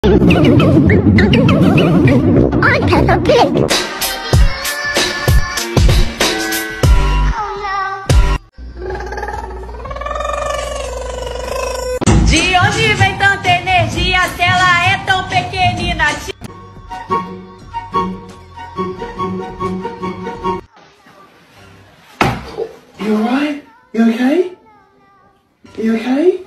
De onde vem tanta energia se ela é tão pequenina? You alright? You okay? You okay?